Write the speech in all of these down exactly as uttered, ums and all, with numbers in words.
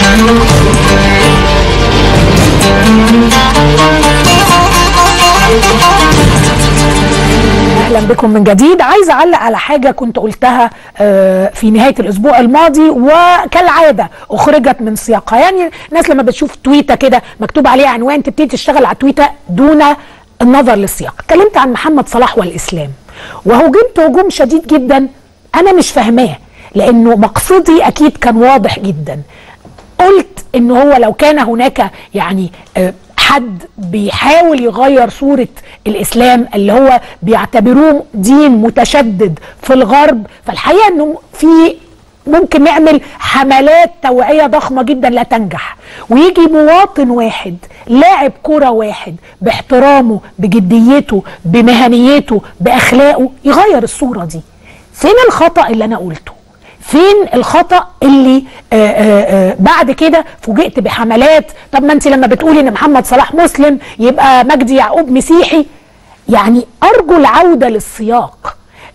اهلا بكم من جديد. عايزه اعلق على حاجه كنت قلتها في نهايه الاسبوع الماضي وكالعاده اخرجت من سياقها. يعني الناس لما بتشوف تويته كده مكتوب عليها عنوان تبتدي تشتغل على التويته دون النظر للسياق. اتكلمت عن محمد صلاح والاسلام وهجمت هجوم شديد جدا انا مش فاهماه، لانه مقصدي اكيد كان واضح جدا. قلت ان هو لو كان هناك يعني حد بيحاول يغير صورة الإسلام اللي هو بيعتبروه دين متشدد في الغرب، فالحقيقة أنه في ممكن نعمل حملات توعية ضخمة جدا لا تنجح، ويجي مواطن واحد لاعب كرة واحد باحترامه بجديته بمهنيته بأخلاقه يغير الصورة دي. فين الخطأ اللي أنا قلته؟ فين الخطأ اللي آآ آآ بعد كده فوجئت بحملات؟ طب ما انت لما بتقولي ان محمد صلاح مسلم يبقى مجدي يعقوب مسيحي. يعني ارجو العودة للسياق.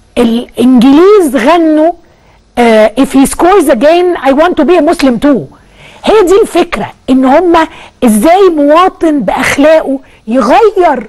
الانجليز غنوا if he scores again I want to be a Muslim too. هي دي الفكرة، ان هم ازاي مواطن باخلاقه يغير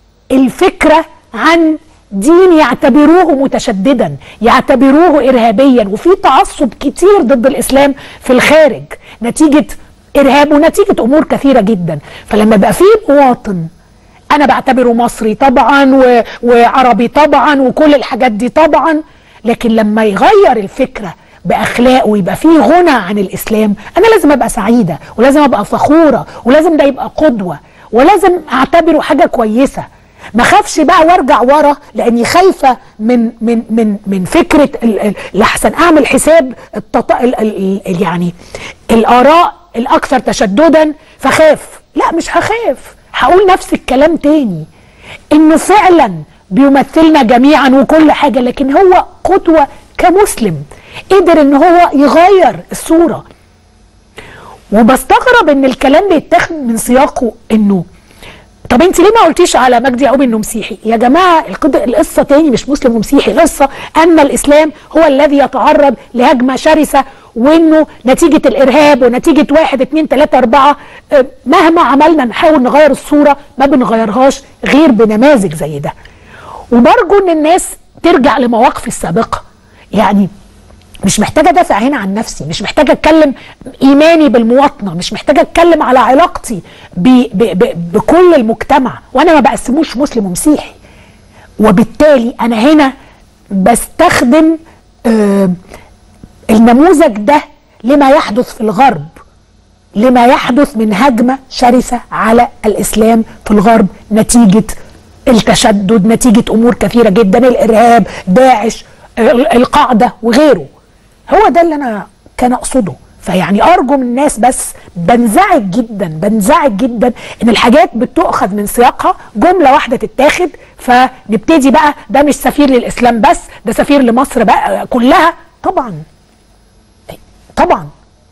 الفكرة عن دين يعتبروه متشددا، يعتبروه ارهابيا، وفي تعصب كتير ضد الاسلام في الخارج نتيجه ارهاب ونتيجه امور كثيره جدا. فلما بقى في مواطن انا بعتبره مصري طبعا و... وعربي طبعا وكل الحاجات دي طبعا، لكن لما يغير الفكره باخلاقه ويبقى فيه غنى عن الاسلام، انا لازم ابقى سعيده ولازم ابقى فخوره ولازم ده يبقى قدوه ولازم اعتبره حاجه كويسه. ما خافش بقى وارجع ورا لاني خايفه من من من من فكره لحسن اعمل حساب التط... ال ال ال يعني الاراء الاكثر تشددا فخاف. لا مش هخاف، هقول نفس الكلام تاني، انه فعلا بيمثلنا جميعا وكل حاجه، لكن هو قدوه كمسلم قدر ان هو يغير الصوره. وبستغرب ان الكلام بيتاخد من سياقه انه طب انت ليه ما قلتيش على مجدي يعقوب انه مسيحي؟ يا جماعه القصه تاني مش مسلم ومسيحي، القصه ان الاسلام هو الذي يتعرض لهجمه شرسه، وانه نتيجه الارهاب ونتيجه واحد اتنين تلاته اربعه مهما عملنا نحاول نغير الصوره ما بنغيرهاش غير بنماذج زي ده. وبرجو ان الناس ترجع لمواقف السابقه. يعني مش محتاجه ادافع هنا عن نفسي، مش محتاجه اتكلم ايماني بالمواطنه، مش محتاجه اتكلم على علاقتي ب ب ب بكل المجتمع، وانا ما بقسموش مسلم ومسيحي. وبالتالي انا هنا بستخدم آه النموذج ده لما يحدث في الغرب، لما يحدث من هجمه شرسه على الاسلام في الغرب نتيجه التشدد، نتيجه امور كثيره جدا، الارهاب، داعش، القاعده وغيره. هو ده اللي انا كان اقصده. فيعني ارجو من الناس، بس بنزعج جدا بنزعج جدا ان الحاجات بتؤخذ من سياقها، جمله واحده تتاخد فنبتدي بقى ده مش سفير للاسلام بس، ده سفير لمصر بقى كلها. طبعا طبعا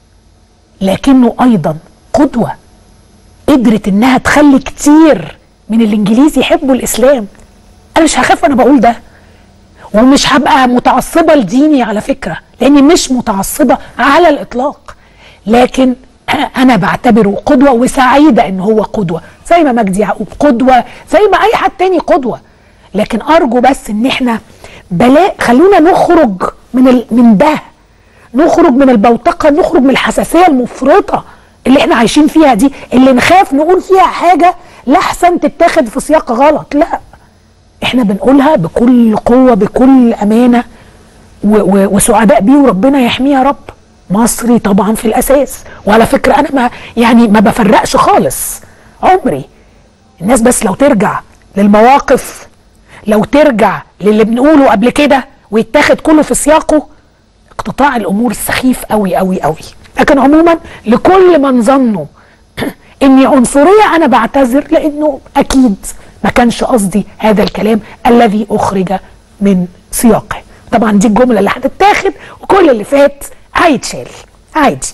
لكنه ايضا قدوه قدرت انها تخلي كتير من الانجليز يحبوا الاسلام. انا مش هخاف وانا بقول ده، ومش هبقى متعصبة لديني على فكرة، لاني مش متعصبة على الاطلاق، لكن انا بعتبره قدوة وسعيدة ان هو قدوة، زي ما مجدي يعقوب قدوة، زي ما اي حد تاني قدوة. لكن ارجو بس ان احنا بلا خلونا نخرج من ال... من ده، نخرج من البوتقة، نخرج من الحساسية المفرطة اللي احنا عايشين فيها دي، اللي نخاف نقول فيها حاجة لحسن تتاخد في سياق غلط. لا، احنا بنقولها بكل قوة بكل امانة وسعداء بيه، وربنا يحميه يا رب. مصري طبعا في الاساس، وعلى فكرة انا ما يعني ما بفرقش خالص عمري. الناس بس لو ترجع للمواقف، لو ترجع للي بنقوله قبل كده ويتاخد كله في سياقه، اقتطاع الامور السخيف قوي قوي قوي. لكن عموما لكل من ظنوا اني عنصرية انا بعتذر، لانه اكيد ما كانش قصدي هذا الكلام الذي اخرج من سياقه. طبعا دي الجمله اللي هتتاخد وكل اللي فات هيتشال عادي.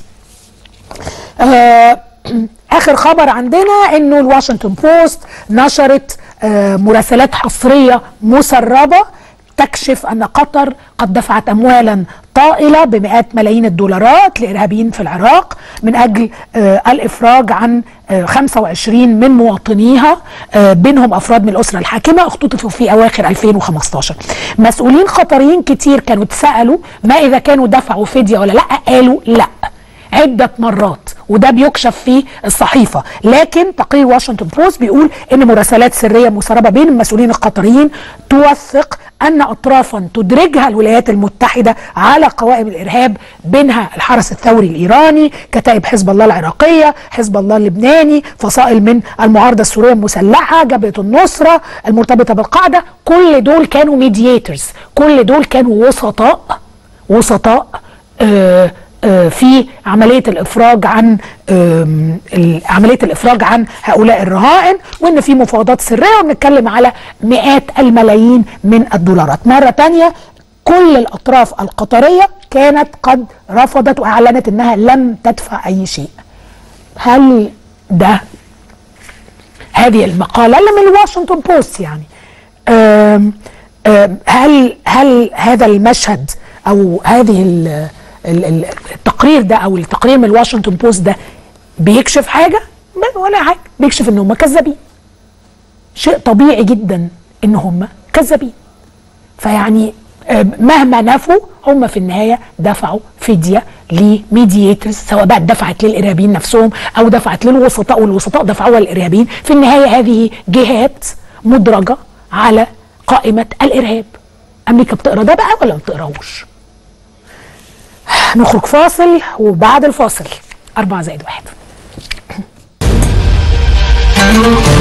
آه اخر خبر عندنا انه الواشنطن بوست نشرت آه مراسلات حصريه مسربه تكشف أن قطر قد دفعت أموالا طائلة بمئات ملايين الدولارات لإرهابيين في العراق من أجل آه الإفراج عن آه خمسة وعشرين من مواطنيها، آه بينهم أفراد من الأسرة الحاكمة اختطفوا في أواخر ألفين وخمستاشر. مسؤولين قطريين كتير كانوا اتسألوا ما إذا كانوا دفعوا فدية ولا لأ، قالوا لأ عدة مرات، وده بيكشف في الصحيفة. لكن تقرير واشنطن بوست بيقول ان مراسلات سرية مسربة بين المسؤولين القطريين توثق ان اطرافا تدرجها الولايات المتحدة على قوائم الارهاب، بينها الحرس الثوري الايراني، كتائب حزب الله العراقية، حزب الله اللبناني، فصائل من المعارضة السورية المسلحة، جبهة النصرة المرتبطة بالقاعدة. كل دول كانوا ميدياتورز، كل دول كانوا وسطاء وسطاء آه في عملية الإفراج عن عملية الإفراج عن هؤلاء الرهائن، وإن في مفاوضات سرية، وبنتكلم على مئات الملايين من الدولارات. مرة تانية كل الأطراف القطرية كانت قد رفضت وأعلنت أنها لم تدفع أي شيء. هل ده هذه المقالة اللي من الواشنطن بوست يعني آم آم هل هل هذا المشهد أو هذه التقرير ده او التقرير من الواشنطن بوست ده بيكشف حاجه؟ ولا حاجه، بيكشف ان هم كذابين. شيء طبيعي جدا ان هم كذابين. فيعني مهما نفوا هم في النهايه دفعوا فديه لميدياتورز، سواء بقى دفعت للارهابيين نفسهم او دفعت للوسطاء والوسطاء دفعوها للارهابيين. في النهايه هذه جهات مدرجه على قائمه الارهاب. امريكا بتقرا ده بقى ولا ما بتقراهوش؟ نخرج فاصل، وبعد الفاصل أربعة زائد واحد.